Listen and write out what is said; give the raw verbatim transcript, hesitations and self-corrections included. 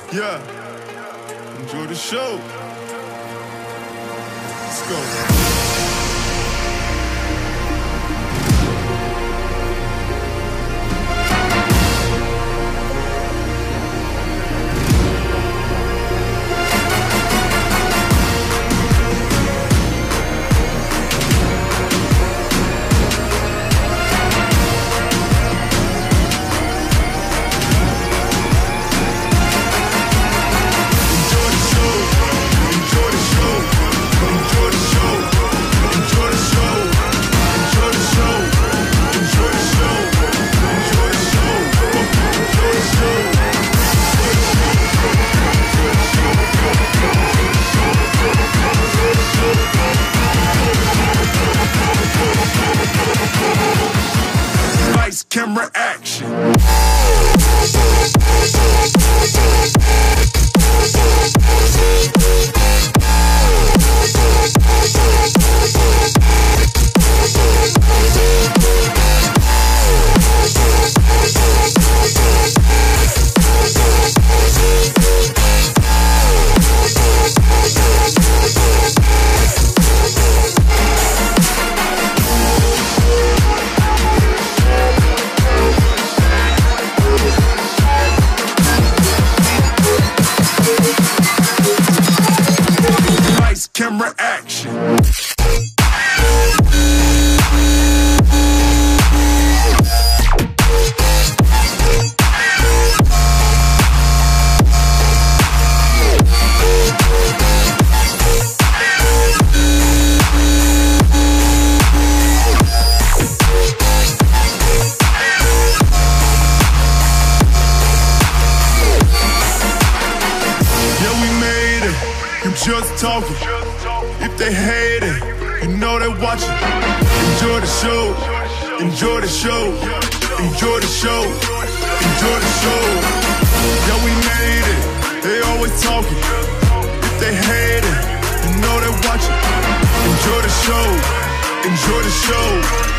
Yeah, enjoy the show. Let's go. Camera action. Camera action. Yeah, we made it. You just talking. If they hate it, you know they're watching. Enjoy the show, enjoy the show, enjoy the show, enjoy the show. Yeah, we made it, they always talking. If they hate it, you know they're watching. Enjoy the show, enjoy the show.